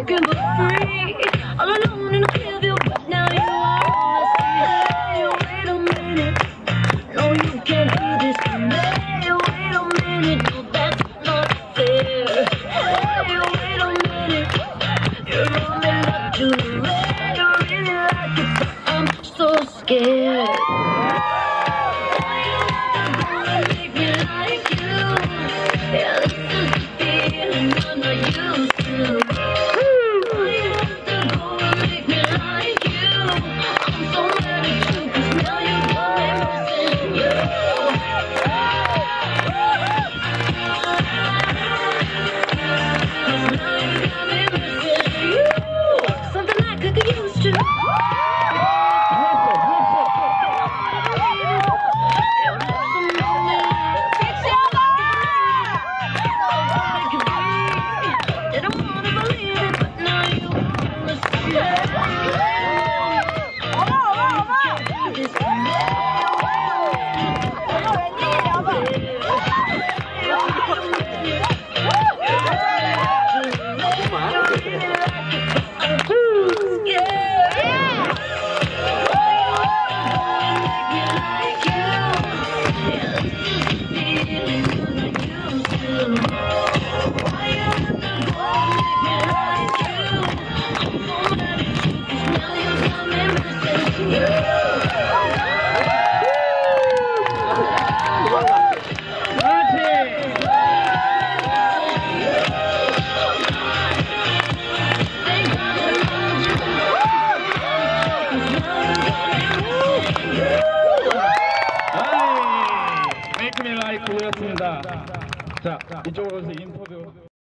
looking for free. All alone in a clear but now you are all I see. Hey, wait a minute, no you can't do this to me. Wait a minute, no that's not fair. Hey, wait a minute, you're on me left to right. I really like it, but I'm so scared. Make Me Like You였습니다. 자, 이쪽으로 오서 인터뷰.